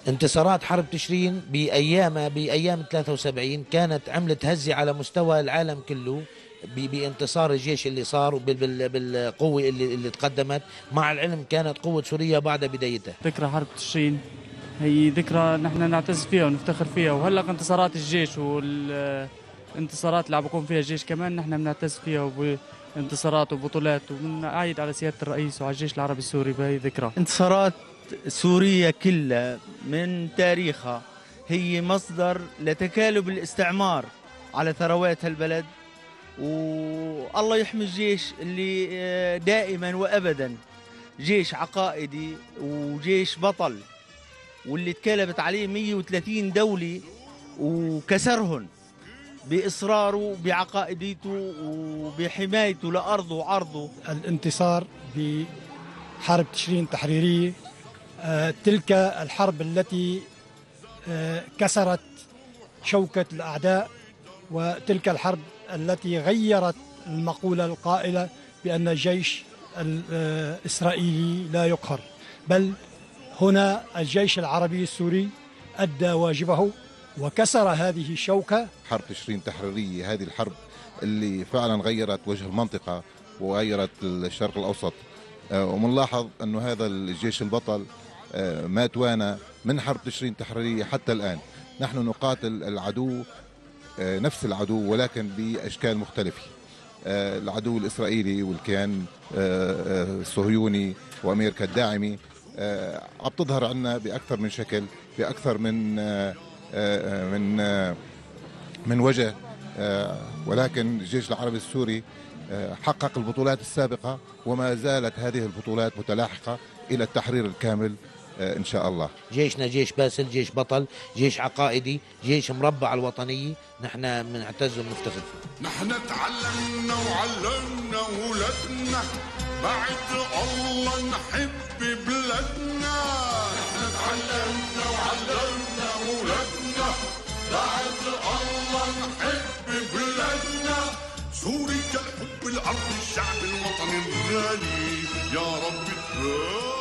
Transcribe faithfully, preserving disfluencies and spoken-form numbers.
انتصارات حرب تشرين بأيام بأيام ثلاثة وسبعين كانت عملت هزة على مستوى العالم كله، بانتصار الجيش اللي صار وبالقوة اللي, اللي تقدمت. مع العلم كانت قوة سوريا بعد بدايتها. ذكرى حرب تشرين هي ذكرى نحن نعتز فيها ونفتخر فيها، وهلا انتصارات الجيش والانتصارات اللي عم بيكون فيها الجيش كمان نحن بنعتز فيها، وانتصارات وبطولات، وبنعيد على سيادة الرئيس وعلى الجيش العربي السوري بهي ذكرى. انتصارات سوريا كلها من تاريخها هي مصدر لتكالب الاستعمار على ثروات هالبلد، والله يحمي الجيش اللي دائما وابدا جيش عقائدي وجيش بطل، واللي تكالبت عليه مئة وثلاثين دولة وكسرهن بإصراره بعقائديته وبحمايته لأرضه وعرضه. الانتصار بحرب تشرين التحريرية، آه تلك الحرب التي آه كسرت شوكة الأعداء، وتلك الحرب التي غيرت المقولة القائلة بأن الجيش الإسرائيلي لا يقهر، بل هنا الجيش العربي السوري أدى واجبه وكسر هذه الشوكة. حرب تشرين التحريرية هذه الحرب اللي فعلا غيرت وجه المنطقة وغيرت الشرق الأوسط، ومنلاحظ أنه هذا الجيش البطل ما توانى من حرب تشرين التحريرية حتى الآن. نحن نقاتل العدو نفس العدو ولكن بأشكال مختلفة، العدو الإسرائيلي والكيان الصهيوني وأمريكا الداعمة عم تظهر عنا بأكثر من شكل، بأكثر من من من وجه، ولكن الجيش العربي السوري حقق البطولات السابقة وما زالت هذه البطولات متلاحقة إلى التحرير الكامل إن شاء الله. جيشنا جيش باسل، جيش بطل، جيش عقائدي، جيش مربع الوطنية، نحن بنعتز وبنفتخر فيه. نحن تعلمنا وعلمنا ولادنا بعد الله نحب بلادنا. نحن تعلمنا وعلمنا ولادنا بعد الله نحب بلادنا. سوريا الحب الأرض الشعب الوطني الغالي، يا رب تبارك